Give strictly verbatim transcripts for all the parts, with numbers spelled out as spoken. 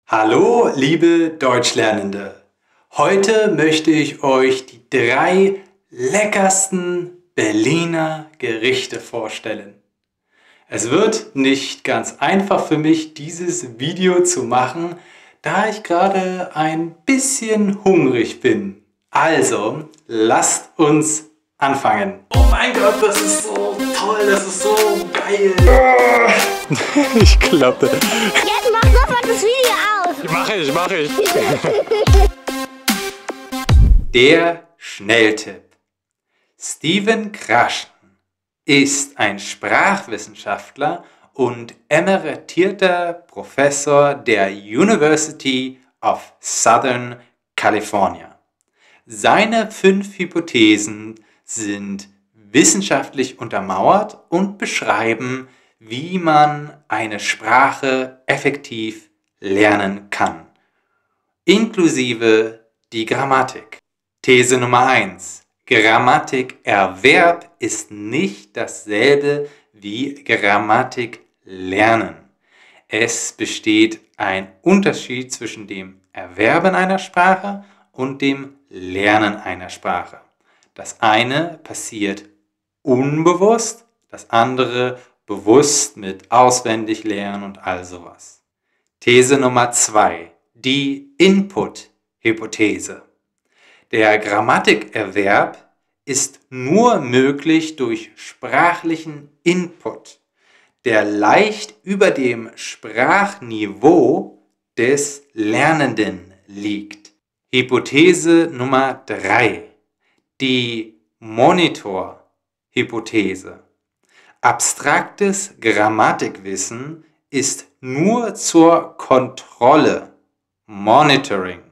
Hallo, liebe Deutschlernende! Heute möchte ich euch die drei leckersten Berliner Gerichte vorstellen. Es wird nicht ganz einfach für mich, dieses Video zu machen, da ich gerade ein bisschen hungrig bin. Also, lasst uns anfangen. Oh mein Gott, das ist so toll, das ist so geil. Ich klappe. Jetzt mach sofort das Video aus. Mache ich, mache ich. Der Schnelltipp. Stephen Krashen ist ein Sprachwissenschaftler und emeritierter Professor der University of Southern California. Seine fünf Hypothesen sind wissenschaftlich untermauert und beschreiben, wie man eine Sprache effektiv lernen kann, inklusive die Grammatik. These Nummer eins. Grammatikerwerb ist nicht dasselbe wie Grammatik lernen. Es besteht ein Unterschied zwischen dem Erwerben einer Sprache und dem Lernen einer Sprache. Das eine passiert unbewusst, das andere bewusst mit auswendig lernen und all sowas. These Nummer zwei. Die Input-Hypothese. Der Grammatikerwerb ist nur möglich durch sprachlichen Input, der leicht über dem Sprachniveau des Lernenden liegt. Hypothese Nummer drei. Die Monitor-Hypothese. Abstraktes Grammatikwissen ist nur zur Kontrolle, Monitoring,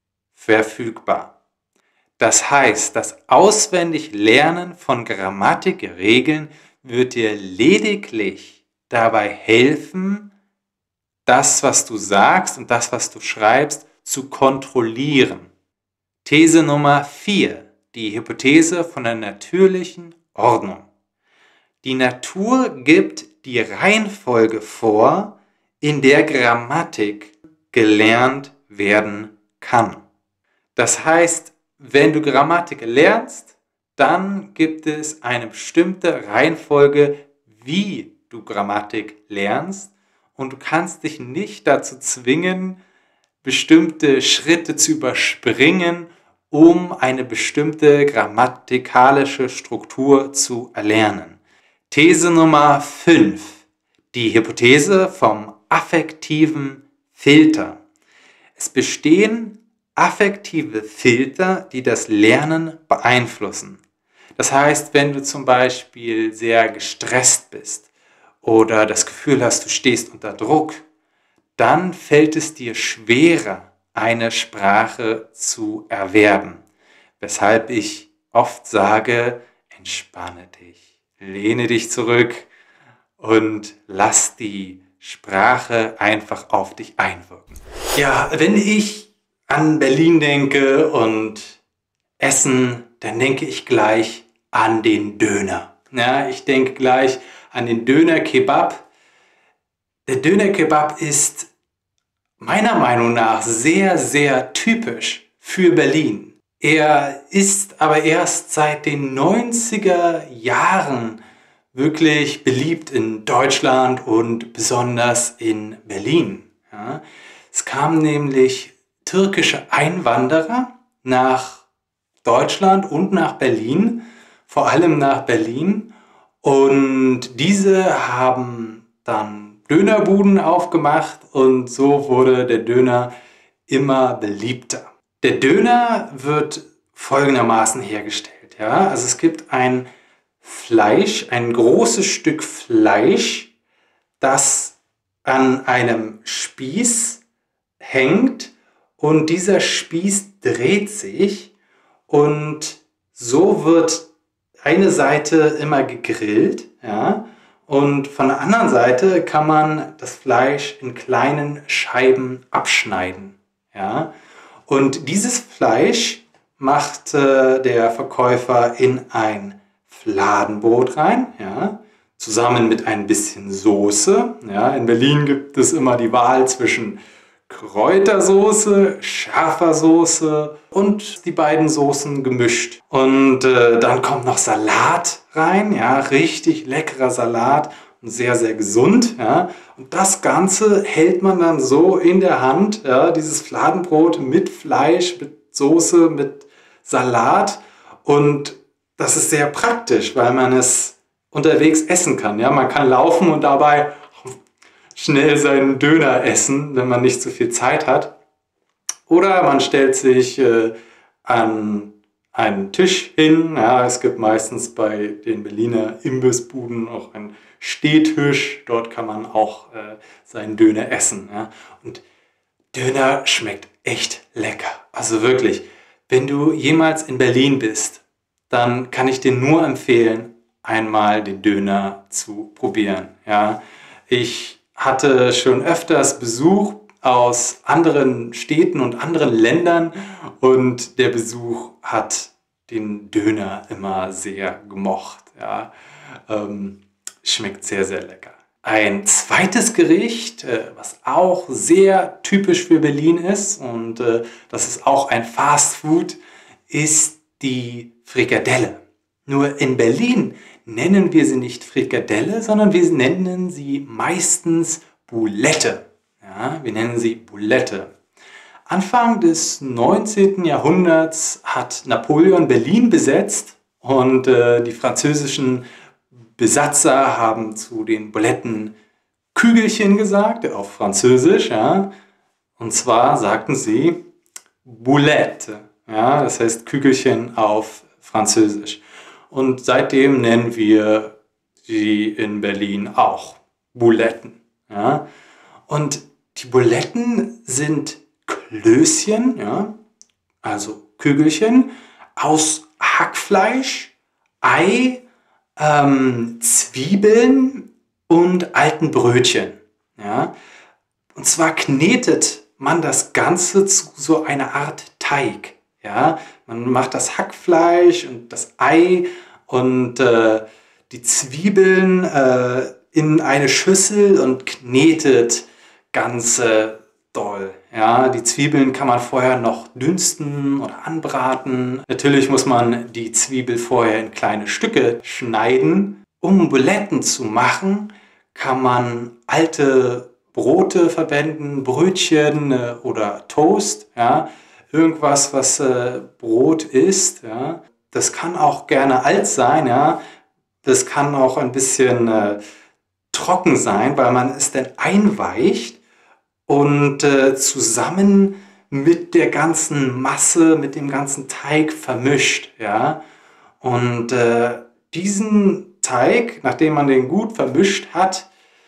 verfügbar. Das heißt, das Auswendiglernen von Grammatikregeln wird dir lediglich dabei helfen, das, was du sagst und das, was du schreibst, zu kontrollieren. These Nummer vier. Die Hypothese von der natürlichen Ordnung. Die Natur gibt die Reihenfolge vor, in der Grammatik gelernt werden kann. Das heißt, wenn du Grammatik lernst, dann gibt es eine bestimmte Reihenfolge, wie du Grammatik lernst, und du kannst dich nicht dazu zwingen, bestimmte Schritte zu überspringen, um eine bestimmte grammatikalische Struktur zu erlernen. These Nummer fünf. Die Hypothese vom affektiven Filter. Es bestehen affektive Filter, die das Lernen beeinflussen. Das heißt, wenn du zum Beispiel sehr gestresst bist oder das Gefühl hast, du stehst unter Druck, dann fällt es dir schwerer, eine Sprache zu erwerben. Weshalb ich oft sage, entspanne dich, lehne dich zurück und lass die Sprache einfach auf dich einwirken. Ja, wenn ich an Berlin denke und Essen, dann denke ich gleich an den Döner. Ja, ich denke gleich an den Döner-Kebab. Der Döner-Kebab ist meiner Meinung nach sehr, sehr typisch für Berlin. Er ist aber erst seit den neunziger Jahren wirklich beliebt in Deutschland und besonders in Berlin. Ja, es kamen nämlich türkische Einwanderer nach Deutschland und nach Berlin, vor allem nach Berlin, und diese haben dann Dönerbuden aufgemacht und so wurde der Döner immer beliebter. Der Döner wird folgendermaßen hergestellt. Ja? Also es gibt ein Fleisch, ein großes Stück Fleisch, das an einem Spieß hängt, und dieser Spieß dreht sich und so wird eine Seite immer gegrillt, ja, und von der anderen Seite kann man das Fleisch in kleinen Scheiben abschneiden. Ja. Und dieses Fleisch macht äh, der Verkäufer in ein Fladenbrot rein, ja, zusammen mit ein bisschen Soße. Ja. In Berlin gibt es immer die Wahl zwischen Kräutersoße, scharfer Soße und die beiden Soßen gemischt. Und äh, dann kommt noch Salat rein, ja, richtig leckerer Salat und sehr, sehr gesund. Ja. Und das Ganze hält man dann so in der Hand, ja, dieses Fladenbrot mit Fleisch, mit Soße, mit Salat. Und das ist sehr praktisch, weil man es unterwegs essen kann. Ja. Man kann laufen und dabei schnell seinen Döner essen, wenn man nicht so viel Zeit hat. Oder man stellt sich äh, an einen Tisch hin. Ja, es gibt meistens bei den Berliner Imbissbuden auch einen Stehtisch. Dort kann man auch äh, seinen Döner essen. Ja. Und Döner schmeckt echt lecker. Also wirklich, wenn du jemals in Berlin bist, dann kann ich dir nur empfehlen, einmal den Döner zu probieren. Ja. Ich hatte schon öfters Besuch aus anderen Städten und anderen Ländern und der Besuch hat den Döner immer sehr gemocht. Ja. Ähm, schmeckt sehr, sehr lecker. Ein zweites Gericht, äh, was auch sehr typisch für Berlin ist und äh, das ist auch ein Fast Food, ist die Frikadelle. Nur in Berlin nennen wir sie nicht Frikadelle, sondern wir nennen sie meistens Boulette. Ja, wir nennen sie Boulette. Anfang des neunzehnten. Jahrhunderts hat Napoleon Berlin besetzt und äh, die französischen Besatzer haben zu den Buletten Kügelchen gesagt, auf Französisch. Ja. Und zwar sagten sie Boulette. Ja, das heißt Kügelchen auf Französisch. Und seitdem nennen wir sie in Berlin auch Bouletten. Ja? Und die Bouletten sind Klößchen, ja? Also Kügelchen, aus Hackfleisch, Ei, ähm, Zwiebeln und alten Brötchen. Ja? Und zwar knetet man das Ganze zu so einer Art Teig. Ja? Man macht das Hackfleisch und das Ei und äh, die Zwiebeln äh, in eine Schüssel und knetet ganz äh, doll. Ja, die Zwiebeln kann man vorher noch dünsten oder anbraten. Natürlich muss man die Zwiebel vorher in kleine Stücke schneiden. Um Buletten zu machen, kann man alte Brote verwenden, Brötchen äh, oder Toast. Ja. Irgendwas, was äh, Brot ist, ja. Das kann auch gerne alt sein, ja. Das kann auch ein bisschen äh, trocken sein, weil man es dann einweicht und äh, zusammen mit der ganzen Masse, mit dem ganzen Teig vermischt, ja. Und äh, diesen Teig, nachdem man den gut vermischt hat,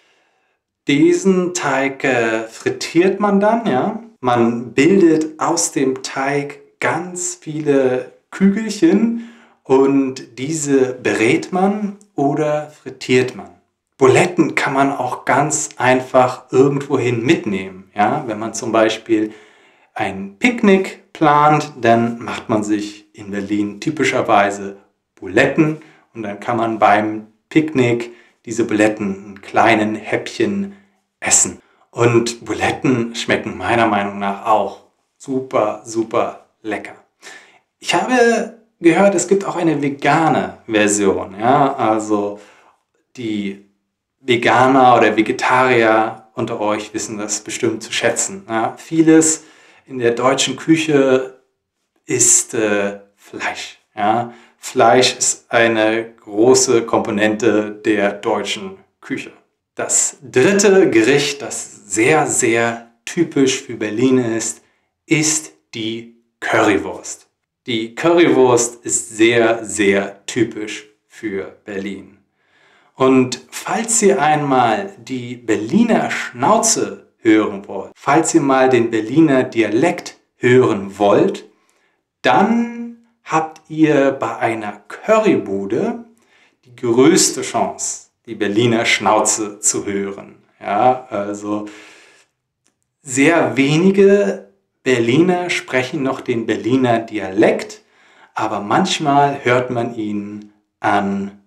diesen Teig äh, frittiert man dann, ja. Man bildet aus dem Teig ganz viele Kügelchen und diese brät man oder frittiert man. Buletten kann man auch ganz einfach irgendwohin mitnehmen. Ja? Wenn man zum Beispiel ein Picknick plant, dann macht man sich in Berlin typischerweise Buletten und dann kann man beim Picknick diese Buletten in kleinen Häppchen essen. Und Buletten schmecken meiner Meinung nach auch super, super lecker. Ich habe gehört, es gibt auch eine vegane Version. Ja? Also die Veganer oder Vegetarier unter euch wissen das bestimmt zu schätzen. Ja? Vieles in der deutschen Küche ist äh, Fleisch. Ja? Fleisch ist eine große Komponente der deutschen Küche. Das dritte Gericht, das sehr, sehr typisch für Berlin ist, ist die Currywurst. Die Currywurst ist sehr, sehr typisch für Berlin. Und falls ihr einmal die Berliner Schnauze hören wollt, falls ihr mal den Berliner Dialekt hören wollt, dann habt ihr bei einer Currybude die größte Chance, die Berliner Schnauze zu hören. Ja, also sehr wenige Berliner sprechen noch den Berliner Dialekt, aber manchmal hört man ihn an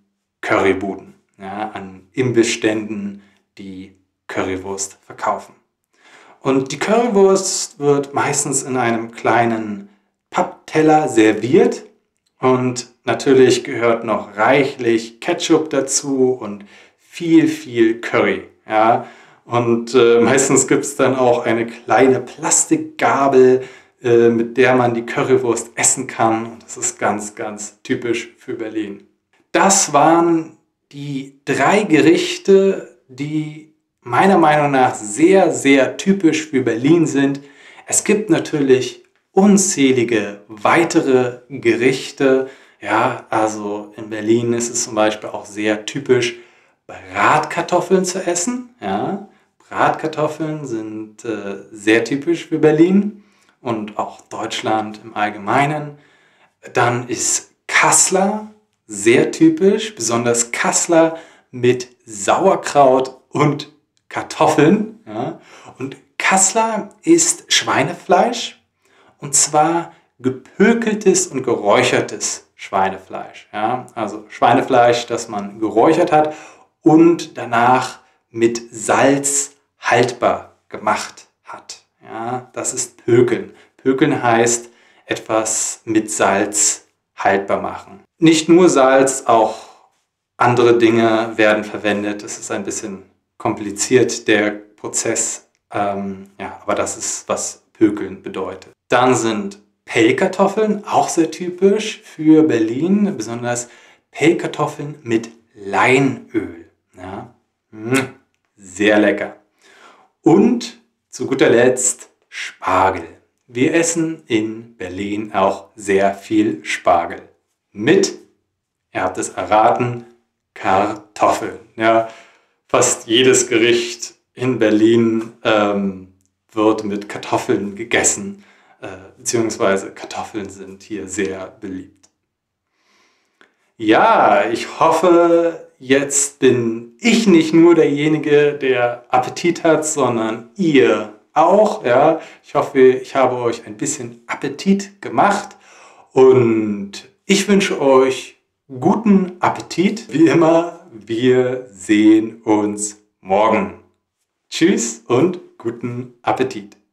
Currybuden, ja, an Imbissständen, die Currywurst verkaufen. Und die Currywurst wird meistens in einem kleinen Pappteller serviert. Und natürlich gehört noch reichlich Ketchup dazu und viel, viel Curry. Ja? Und äh, meistens gibt es dann auch eine kleine Plastikgabel, äh, mit der man die Currywurst essen kann. Und das ist ganz, ganz typisch für Berlin. Das waren die drei Gerichte, die meiner Meinung nach sehr, sehr typisch für Berlin sind. Es gibt natürlich unzählige weitere Gerichte. Ja, also in Berlin ist es zum Beispiel auch sehr typisch, Bratkartoffeln zu essen. Ja, Bratkartoffeln sind äh, sehr typisch für Berlin und auch Deutschland im Allgemeinen. Dann ist Kassler sehr typisch, besonders Kassler mit Sauerkraut und Kartoffeln. Ja. Und Kassler ist Schweinefleisch, und zwar gepökeltes und geräuchertes Schweinefleisch. Ja. Also Schweinefleisch, das man geräuchert hat und danach mit Salz haltbar gemacht hat. Ja. Das ist Pökeln. Pökeln heißt etwas mit Salz haltbar machen. Nicht nur Salz, auch andere Dinge werden verwendet. Es ist ein bisschen kompliziert, der Prozess, ähm, ja, aber das ist, was Pökeln bedeutet. Dann sind Pellkartoffeln, auch sehr typisch für Berlin, besonders Pellkartoffeln mit Leinöl. Ja. Sehr lecker. Und zu guter Letzt Spargel. Wir essen in Berlin auch sehr viel Spargel. Mit, ihr habt es erraten, Kartoffeln. Ja, fast jedes Gericht in Berlin ähm, wird mit Kartoffeln gegessen, äh, beziehungsweise Kartoffeln sind hier sehr beliebt. Ja, ich hoffe, jetzt bin ich nicht nur derjenige, der Appetit hat, sondern ihr auch. Ja, ich hoffe, ich habe euch ein bisschen Appetit gemacht und ich wünsche euch guten Appetit. Wie immer, wir sehen uns morgen. Tschüss und guten Appetit.